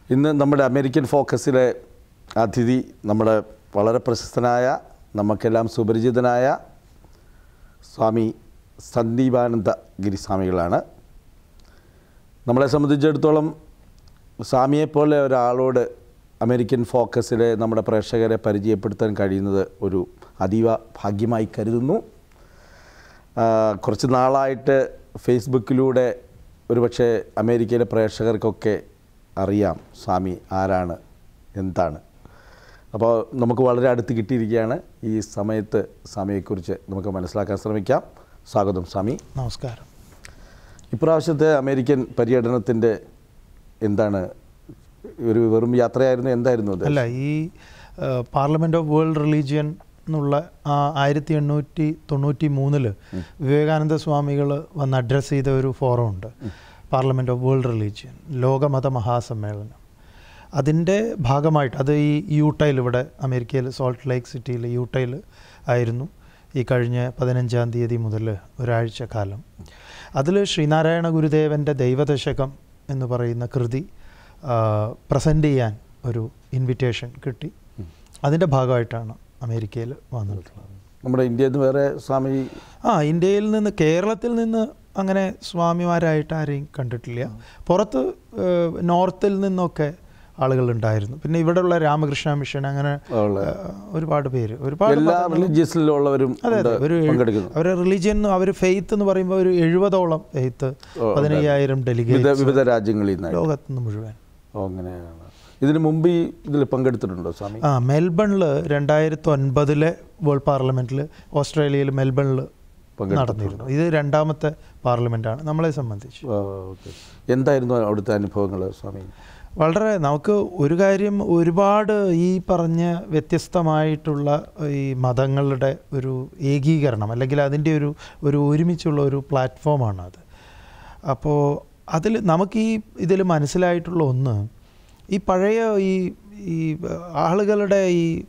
ഇന്ന് നമ്മുടെ അമേരിക്കൻ ഫോക്കസിലെ അതിഥി നമ്മുടെ വളരെ പ്രശസ്തനായ നമുക്കെല്ലാം സുപരിചിതനായ സ്വാമി സന്ദീപാനന്ദ ഗിരി സ്വാമികളാണ്. നമ്മളെ സംബന്ധിച്ചിടത്തോളം സ്വാമിയെപ്പോലെ ഒരാളോട് അമേരിക്കൻ ഫോക്കസിലെ നമ്മുടെ പ്രേക്ഷകരെ പരിചയപ്പെടുത്താൻ കഴിയുന്നത് ഒരു അതീവ ഭാഗ്യമായി കരുതുന്നു. കുറച്ച് നാളായിട്ട് ഫേസ്ബുക്കിലൂടെ ഒരുപക്ഷെ അമേരിക്കയിലെ പ്രേക്ഷകർക്കൊക്കെ അറിയാം സ്വാമി ആരാണ് എന്താണ്. അപ്പോൾ നമുക്ക് വളരെ അടുത്ത് കിട്ടിയിരിക്കുകയാണ്. ഈ സമയത്ത് സ്വാമിയെക്കുറിച്ച് നമുക്ക് മനസ്സിലാക്കാൻ ശ്രമിക്കാം. സ്വാഗതം സ്വാമി. നമസ്കാരം. ഇപ്രാവശ്യത്തെ അമേരിക്കൻ പര്യടനത്തിൻ്റെ എന്താണ്, ഒരു വെറും യാത്രയായിരുന്നു, എന്തായിരുന്നു അത്? അല്ല, ഈ പാർലമെൻറ്റ് ഓഫ് വേൾഡ് റിലീജിയൻ എന്നുള്ള 1893 വിവേകാനന്ദ സ്വാമികൾ വന്ന് അഡ്രസ്സ് ചെയ്ത ഒരു ഫോറം ഉണ്ട്, പാർലമെൻറ്റ് ഓഫ് വേൾഡ് റിലീജിയൻ, ലോകമത മഹാസമ്മേളനം. അതിൻ്റെ ഭാഗമായിട്ട് അത് ഈ യൂട്ടയിൽ, ഇവിടെ അമേരിക്കയിൽ സോൾട്ട് ലേക്ക് സിറ്റിയിൽ യൂട്ടയിൽ ആയിരുന്നു ഈ കഴിഞ്ഞ 15-ാം തീയതി മുതൽ ഒരാഴ്ച കാലം. അതിൽ ശ്രീനാരായണ ഗുരുദേവൻ്റെ ദൈവദശകം എന്ന് പറയുന്ന കൃതി പ്രസൻറ്റ് ചെയ്യാൻ ഒരു ഇൻവിറ്റേഷൻ കിട്ടി. അതിൻ്റെ ഭാഗമായിട്ടാണ് അമേരിക്കയിൽ വന്നിട്ടുള്ളത്. നമ്മുടെ ഇന്ത്യയിൽ നിന്ന് വേറെ സ്വാമി? ഇന്ത്യയിൽ നിന്ന്, കേരളത്തിൽ നിന്ന് അങ്ങനെ സ്വാമിമാരായിട്ട് ആരെയും കണ്ടിട്ടില്ല. പുറത്ത് നോർത്തിൽ നിന്നൊക്കെ ആളുകളുണ്ടായിരുന്നു. പിന്നെ ഇവിടെയുള്ള രാമകൃഷ്ണ മിഷൻ, അങ്ങനെ ഒരുപാട് പേര്, ഒരുപാട് റിലീജിയസിലുള്ളവരും. അതെ, അവരുടെ റിലീജിയൻ, അവർ ഫെയ്ത്ത് എന്ന് പറയുമ്പോൾ ഒരു 70ഓളം ഫെയ്ത്ത്, 15,000 ഡെലിഗേറ്റ് വിവിധ രാജ്യങ്ങളിൽ നിന്ന്, ലോകത്തുനിന്ന് മുഴുവൻ. അങ്ങനെയാണ്. ഇതിനു മുമ്പ് ഇതിൽ പങ്കെടുത്തിട്ടുണ്ടോ സ്വാമി? മെൽബണിൽ 2009 വേൾഡ് പാർലമെൻറ്റിൽ, ഓസ്ട്രേലിയയിൽ മെൽബണിൽ നടന്നിരുന്നു. ഇത് 2ാമത്തെ പാർലമെൻറ്റാണ് നമ്മളെ സംബന്ധിച്ച്. എന്തായിരുന്നു അവിടുത്തെ അനുഭവങ്ങൾ സ്വാമി? വളരെ, നമുക്ക് ഒരു കാര്യം, ഒരുപാട് ഈ പറഞ്ഞ വ്യത്യസ്തമായിട്ടുള്ള ഈ മതങ്ങളുടെ ഒരു ഏകീകരണം, അല്ലെങ്കിൽ അതിൻ്റെ ഒരു ഒരുമിച്ചുള്ള ഒരു പ്ലാറ്റ്ഫോമാണ് അത്. അപ്പോൾ അതിൽ നമുക്ക് ഇതിൽ മനസ്സിലായിട്ടുള്ള ഒന്ന്, ഈ പഴയ ഈ ആളുകളുടെ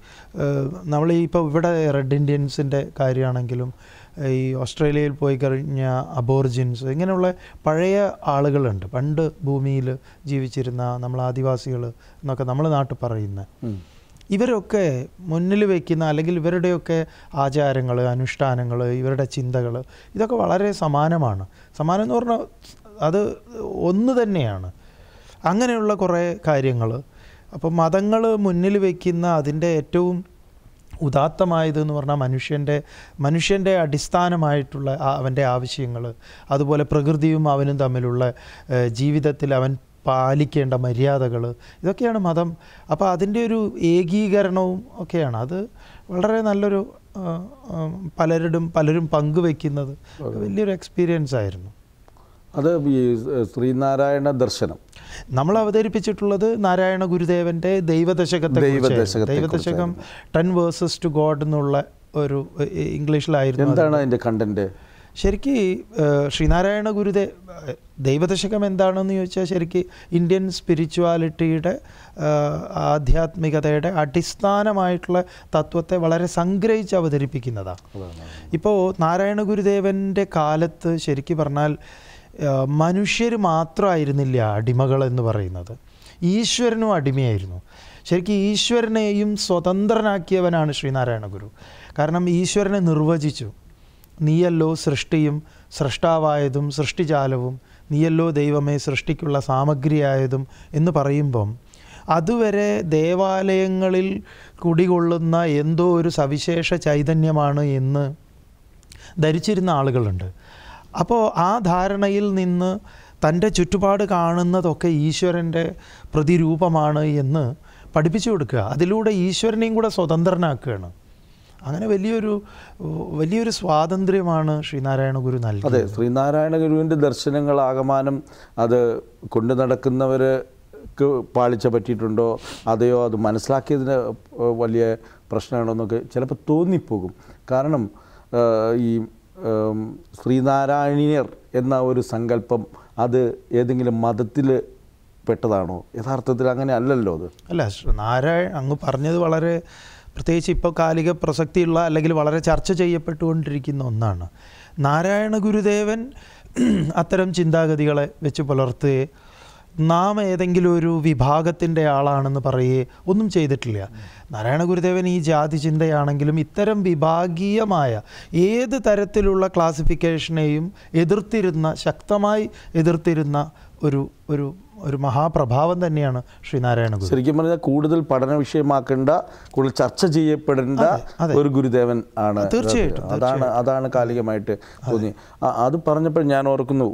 നമ്മൾ ഇപ്പോൾ ഇവിടെ റെഡ് ഇന്ത്യൻസിൻ്റെ കാര്യമാണെങ്കിലും, ഈ ഓസ്ട്രേലിയയിൽ പോയി കഴിഞ്ഞ അബോർജിൻസ്, ഇങ്ങനെയുള്ള പഴയ ആളുകളുണ്ട്, പണ്ട് ഭൂമിയിൽ ജീവിച്ചിരുന്ന നമ്മൾ ആദിവാസികൾ എന്നൊക്കെ നമ്മൾ നാട്ടിൽ പറയുന്ന, ഇവരൊക്കെ മുന്നിൽ വയ്ക്കുന്ന, അല്ലെങ്കിൽ ഇവരുടെയൊക്കെ ആചാരങ്ങൾ, അനുഷ്ഠാനങ്ങൾ, ഇവരുടെ ചിന്തകൾ, ഇതൊക്കെ വളരെ സമാനമാണ്. സമാനം എന്ന് പറഞ്ഞാൽ അത് ഒന്ന് തന്നെയാണ്. അങ്ങനെയുള്ള കുറേ കാര്യങ്ങൾ. അപ്പോൾ മതങ്ങൾ മുന്നിൽ വയ്ക്കുന്ന അതിൻ്റെ ഏറ്റവും ഉദാത്തമായതെന്ന് പറഞ്ഞാൽ മനുഷ്യൻ്റെ അടിസ്ഥാനമായിട്ടുള്ള അവൻ്റെ ആവശ്യങ്ങൾ, അതുപോലെ പ്രകൃതിയും അവനും തമ്മിലുള്ള ജീവിതത്തിൽ അവൻ പാലിക്കേണ്ട മര്യാദകൾ, ഇതൊക്കെയാണ് മതം. അപ്പോൾ അതിൻ്റെ ഒരു ഏകീകരണവും ഒക്കെയാണ്. അത് വളരെ നല്ലൊരു, പലരും പങ്കുവെക്കുന്നത് വലിയൊരു എക്സ്പീരിയൻസ് ആയിരുന്നു. അത് ഈ ശ്രീനാരായണ ദർശനം നമ്മൾ അവതരിപ്പിച്ചിട്ടുള്ളത് നാരായണ ഗുരുദേവൻ്റെ ദൈവദശകത്തെ. ദൈവദശകം 10 Verses to God എന്നുള്ള ഒരു ഇംഗ്ലീഷിലായിരുന്നു. എന്താണ് അതിൻ്റെ കണ്ടന്റ്? ശരിക്ക് ശ്രീനാരായണ ദൈവദശകം എന്താണെന്ന് ചോദിച്ചാൽ, ശരിക്ക് ഇന്ത്യൻ സ്പിരിച്വാലിറ്റിയുടെ, ആധ്യാത്മികതയുടെ അടിസ്ഥാനമായിട്ടുള്ള തത്വത്തെ വളരെ സംഗ്രഹിച്ച് അവതരിപ്പിക്കുന്നതാണ്. ഇപ്പോൾ നാരായണ ഗുരുദേവൻ്റെ കാലത്ത് ശരിക്ക് പറഞ്ഞാൽ മനുഷ്യർ മാത്രമായിരുന്നില്ല അടിമകൾ എന്ന് പറയുന്നത്, ഈശ്വരനും അടിമയായിരുന്നു. ശരിക്കും ഈശ്വരനെയും സ്വതന്ത്രനാക്കിയവനാണ് ശ്രീനാരായണ ഗുരു. കാരണം ഈശ്വരനെ നിർവചിച്ചു, നീയല്ലോ സൃഷ്ടിയും സൃഷ്ടാവായതും സൃഷ്ടിജാലവും, നീയല്ലോ ദൈവമേ സൃഷ്ടിക്കുള്ള സാമഗ്രിയായതും എന്ന് പറയുമ്പം, അതുവരെ ദേവാലയങ്ങളിൽ കുടികൊള്ളുന്ന എന്തോ ഒരു സവിശേഷ ചൈതന്യമാണ് എന്ന് ധരിച്ചിരുന്ന ആളുകളുണ്ട്. അപ്പോൾ ആ ധാരണയിൽ നിന്ന് തൻ്റെ ചുറ്റുപാട് കാണുന്നതൊക്കെ ഈശ്വരൻ്റെ പ്രതിരൂപമാണ് എന്ന് പഠിപ്പിച്ചു കൊടുക്കുക, അതിലൂടെ ഈശ്വരനെയും കൂടെ സ്വതന്ത്രനാക്കുകയാണ്. അങ്ങനെ വലിയൊരു സ്വാതന്ത്ര്യമാണ് ശ്രീനാരായണ ഗുരു നൽകിയത്. അതെ, ശ്രീനാരായണ ഗുരുവിൻ്റെ ദർശനങ്ങളാകമാനം അത് കൊണ്ടു നടക്കുന്നവർക്ക് പാളിച്ച പറ്റിയിട്ടുണ്ടോ, അതെയോ അത് മനസ്സിലാക്കിയതിന് വലിയ പ്രശ്നമാണോ എന്നൊക്കെ ചിലപ്പോൾ തോന്നിപ്പോകും. കാരണം ഈ ശ്രീനാരായണീയർ എന്ന ഒരു സങ്കല്പം അത് ഏതെങ്കിലും മതത്തിൽ പെട്ടതാണോ? യഥാർത്ഥത്തിൽ അങ്ങനെ അല്ലല്ലോ അത്. അല്ല, അങ്ങ് പറഞ്ഞത് വളരെ, പ്രത്യേകിച്ച് ഇപ്പോൾ കാലിക പ്രസക്തിയുള്ള, അല്ലെങ്കിൽ വളരെ ചർച്ച ചെയ്യപ്പെട്ടുകൊണ്ടിരിക്കുന്ന ഒന്നാണ്. നാരായണ ഗുരുദേവൻ അത്തരം ചിന്താഗതികളെ വെച്ച് പുലർത്തുകയെ നാം ഏതെങ്കിലും ഒരു വിഭാഗത്തിൻ്റെ ആളാണെന്ന് പറയേ ഒന്നും ചെയ്തിട്ടില്ല. നാരായണ ഗുരുദേവൻ ഈ ജാതി ചിന്തയാണെങ്കിലും ഇത്തരം വിഭാഗീയമായ ഏത് തരത്തിലുള്ള ക്ലാസിഫിക്കേഷനെയും ശക്തമായി എതിർത്തിരുന്ന ഒരു മഹാപ്രഭാവം തന്നെയാണ് ശ്രീനാരായണ ഗുരു. ശരിക്കും പറഞ്ഞാൽ കൂടുതൽ പഠന വിഷയമാക്കേണ്ട, കൂടുതൽ ചർച്ച ചെയ്യപ്പെടേണ്ട ഒരു ഗുരുദേവൻ ആണ്. തീർച്ചയായിട്ടും അതാണ് കാലികമായിട്ട് തോന്നി. അത് പറഞ്ഞപ്പോൾ ഞാൻ ഓർക്കുന്നു,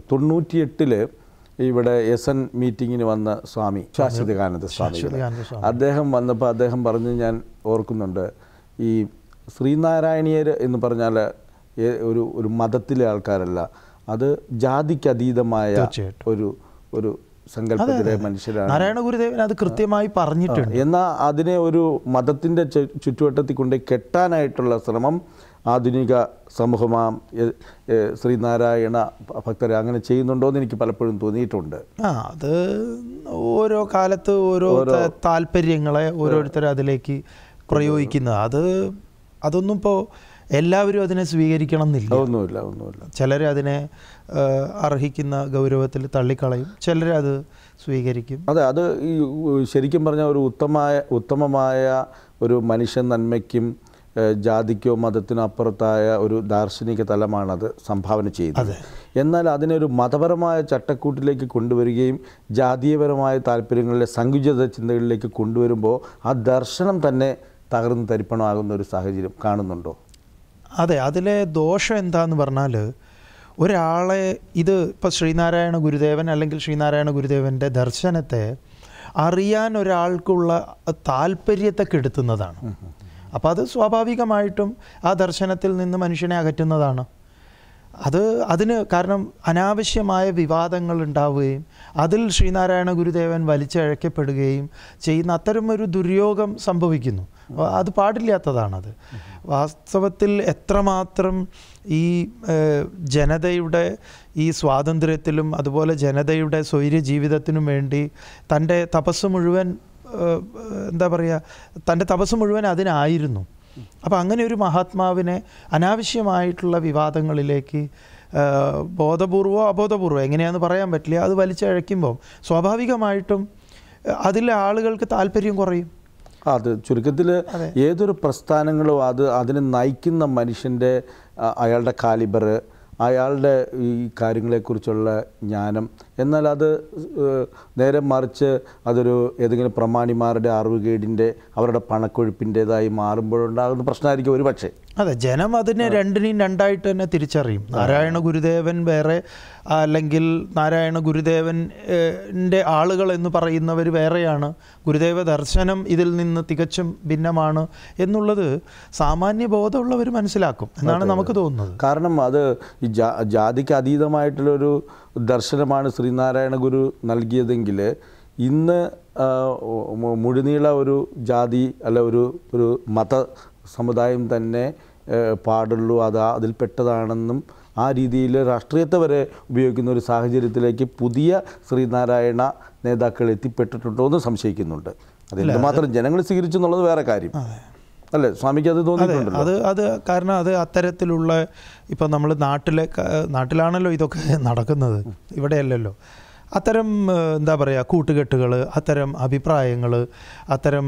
98 ഇവിടെ SN മീറ്റിങ്ങിന് വന്ന സ്വാമി ശാശ്വതാനന്ദ സ്വാമി, അദ്ദേഹം വന്നപ്പോൾ അദ്ദേഹം പറഞ്ഞ് ഞാൻ ഓർക്കുന്നുണ്ട്, ഈ ശ്രീനാരായണീയർ എന്ന് പറഞ്ഞാൽ ഒരു മതത്തിലെ ആൾക്കാരല്ല, അത് ജാതിക്ക് അതീതമായ ഒരു സങ്കല്പത്തിലെ മനുഷ്യരാണ്. നാരായണ ഗുരുദേവൻ അത് കൃത്യമായി പറഞ്ഞിട്ടുണ്ട്. എന്നാൽ അതിനെ ഒരു മതത്തിൻ്റെ ചുറ്റുവട്ടത്തിൽ കൊണ്ട് കെട്ടാനായിട്ടുള്ള ശ്രമം ആധുനിക സമൂഹമാം ശ്രീനാരായണ ഭക്തരെ അങ്ങനെ ചെയ്യുന്നുണ്ടോ എന്ന് എനിക്ക് പലപ്പോഴും തോന്നിയിട്ടുണ്ട്. അത് ഓരോ കാലത്ത് ഓരോ താല്പര്യങ്ങളെ ഓരോരുത്തർ അതിലേക്ക് പ്രയോഗിക്കുന്നത്. അതൊന്നും ഇപ്പോൾ എല്ലാവരും അതിനെ സ്വീകരിക്കണം എന്നില്ല. ഒന്നുമില്ല. ചിലർ അതിനെ അർഹിക്കുന്ന ഗൗരവത്തിൽ തള്ളിക്കളയും, ചിലർ അത് സ്വീകരിക്കും. അത് ഈ ശരിക്കും പറഞ്ഞാൽ ഒരു ഉത്തമമായ ഒരു മനുഷ്യ നന്മയ്ക്കും ജാതിക്കോ മതത്തിനോ അപ്പുറത്തായ ഒരു ദാർശനിക തലമാണത് സംഭാവന ചെയ്യുന്നത്. എന്നാൽ അതിനൊരു മതപരമായ ചട്ടക്കൂട്ടിലേക്ക് കൊണ്ടുവരികയും ജാതീയപരമായ താല്പര്യങ്ങളിലെ സങ്കുചിത ചിന്തകളിലേക്ക് കൊണ്ടുവരുമ്പോൾ ആ ദർശനം തന്നെ തകർന്ന് തരിപ്പണമാകുന്ന ഒരു സാഹചര്യം കാണുന്നുണ്ടോ? അതെ, അതിലെ ദോഷം എന്താന്ന് പറഞ്ഞാൽ, ഒരാളെ ഇപ്പോൾ ശ്രീനാരായണ ഗുരുദേവൻ അല്ലെങ്കിൽ ശ്രീനാരായണ ഗുരുദേവൻ്റെ ദർശനത്തെ അറിയാൻ ഒരാൾക്കുള്ള താല്പര്യത്തെ കെടുത്തുന്നതാണ്. അപ്പോൾ അത് സ്വാഭാവികമായിട്ടും ആ ദർശനത്തിൽ നിന്ന് മനുഷ്യനെ അകറ്റുന്നതാണ്. അതിന് കാരണം അനാവശ്യമായ വിവാദങ്ങൾ ഉണ്ടാവുകയും അതിൽ ശ്രീനാരായണ ഗുരുദേവൻ വലിച്ചഴക്കപ്പെടുകയും ചെയ്യുന്ന അത്തരമൊരു ദുര്യോഗം സംഭവിക്കുന്നു. അത് പാടില്ലാത്തതാണത്. വാസ്തവത്തിൽ എത്രമാത്രം ഈ ജനതയുടെ ഈ സ്വാതന്ത്ര്യത്തിലും അതുപോലെ ജനതയുടെ സ്വൈര്യ ജീവിതത്തിനും വേണ്ടി തൻ്റെ തപസ് മുഴുവൻ തൻ്റെ തപസ് മുഴുവൻ അതിനായിരുന്നു. അപ്പോൾ അങ്ങനെ ഒരു മഹാത്മാവിനെ അനാവശ്യമായിട്ടുള്ള വിവാദങ്ങളിലേക്ക് ബോധപൂർവമോ അബോധപൂർവമോ എങ്ങനെയാണെന്ന് പറയാൻ പറ്റില്ല, അത് വലിച്ചഴയ്ക്കുമ്പോൾ സ്വാഭാവികമായിട്ടും അതിലെ ആളുകൾക്ക് താല്പര്യം കുറയും. അത് ചുരുക്കത്തിൽ ഏതൊരു പ്രസ്ഥാനങ്ങളോ അതിനെ നയിക്കുന്ന മനുഷ്യൻ്റെ അയാളുടെ കാലിബർ, അയാളുടെ ഈ കാര്യങ്ങളെക്കുറിച്ചുള്ള ജ്ഞാനം, എന്നാൽ അത് നേരെ മറിച്ച് അതൊരു ഏതെങ്കിലും പ്രമാണിമാരുടെ അറിവുകേടിൻ്റെ അവരുടെ പണക്കൊഴുപ്പിൻ്റേതായി മാറുമ്പോഴുണ്ടാകുന്ന പ്രശ്നമായിരിക്കും ഒരു പക്ഷേ. അതെ, ജനം അതിനെ രണ്ടായിട്ട് തന്നെ തിരിച്ചറിയും. നാരായണ ഗുരുദേവൻ വേറെ, അല്ലെങ്കിൽ നാരായണ ഗുരുദേവൻ്റെ ആളുകൾ എന്ന് പറയുന്നവർ വേറെയാണ്, ഗുരുദേവ ദർശനം ഇതിൽ നിന്ന് തികച്ചും ഭിന്നമാണ് എന്നുള്ളത് സാമാന്യ ബോധമുള്ളവർ മനസ്സിലാക്കും എന്നാണ് നമുക്ക് തോന്നുന്നത്. കാരണം അത് ഈ ജാതിക്ക് അതീതമായിട്ടുള്ളൊരു ദർശനമാണ് ശ്രീനാരായണ ഗുരു നൽകിയതെങ്കിൽ ഇന്ന് മുഴുനീള ഒരു ജാതി അല്ല ഒരു മത സമുദായം തന്നെ പാടുള്ളൂ, അതിൽപ്പെട്ടതാണെന്നും ആ രീതിയിൽ രാഷ്ട്രീയത്തെ വരെ ഉപയോഗിക്കുന്ന ഒരു സാഹചര്യത്തിലേക്ക് പുതിയ ശ്രീനാരായണ നേതാക്കൾ എത്തിപ്പെട്ടിട്ടുണ്ടോ എന്ന് സംശയിക്കുന്നുണ്ട്. അതെന്തുമാത്രം ജനങ്ങൾ സ്വീകരിച്ചു എന്നുള്ളത് വേറെ കാര്യം അല്ലേ സ്വാമിക്ക്? അത് തോന്നിയിട്ടുണ്ടല്ലോ. അത് കാരണം അത് അത്തരത്തിലുള്ള ഇപ്പം നമ്മൾ നാട്ടിലാണല്ലോ ഇതൊക്കെ നടക്കുന്നത്, ഇവിടെയല്ലല്ലോ. അത്തരം കൂട്ടുകെട്ടുകൾ, അത്തരം അഭിപ്രായങ്ങൾ, അത്തരം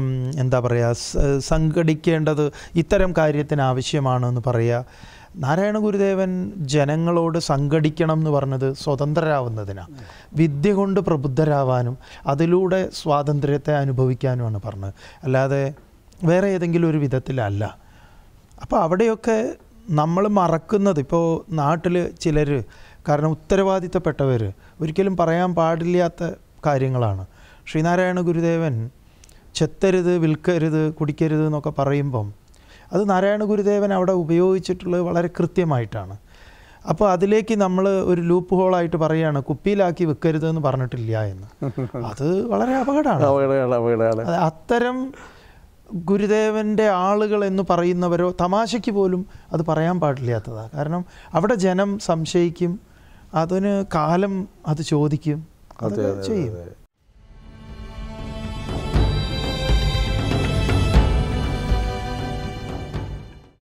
സംഘടിക്കേണ്ടത് ഇത്തരം കാര്യത്തിന് ആവശ്യമാണെന്ന് പറയുക. നാരായണ ഗുരുദേവൻ ജനങ്ങളോട് സംഘടിക്കണം എന്ന് പറഞ്ഞത് സ്വതന്ത്രരാവുന്നതിനാണ്, വിദ്യ കൊണ്ട് പ്രബുദ്ധരാവാനും അതിലൂടെ സ്വാതന്ത്ര്യത്തെ അനുഭവിക്കാനുമാണ് പറഞ്ഞത്, അല്ലാതെ വേറെ ഏതെങ്കിലും ഒരു വിധത്തിലല്ല. അപ്പോൾ അവിടെയൊക്കെ നമ്മൾ മറക്കുന്നത്, ഇപ്പോൾ നാട്ടിൽ ചിലർ, കാരണം ഉത്തരവാദിത്തപ്പെട്ടവർ ഒരിക്കലും പറയാൻ പാടില്ലാത്ത കാര്യങ്ങളാണ്. ശ്രീനാരായണ ഗുരുദേവൻ ചെത്തരുത്, വിൽക്കരുത്, കുടിക്കരുത് എന്നൊക്കെ പറയുമ്പം അത് നാരായണ ഗുരുദേവൻ അവിടെ ഉപയോഗിച്ചിട്ടുള്ളത് വളരെ കൃത്യമായിട്ടാണ്. അപ്പോൾ അതിലേക്ക് നമ്മൾ ഒരു ലൂപ്പ് ഹോളായിട്ട് പറയുകയാണ് കുപ്പിയിലാക്കി വെക്കരുത് എന്ന് പറഞ്ഞിട്ടില്ല എന്ന്. അത് വളരെ അപകടമാണ്. അത്തരം ഗുരുദേവൻ്റെ ആളുകൾ എന്ന് പറയുന്നവരോ തമാശയ്ക്ക് പോലും അത് പറയാൻ പാടില്ലാത്തതാണ്. കാരണം അവിടെ ജനം സംശയിക്കും, അതിന് കാലം അത് ചോദിക്കും, അത് ചെയ്യും.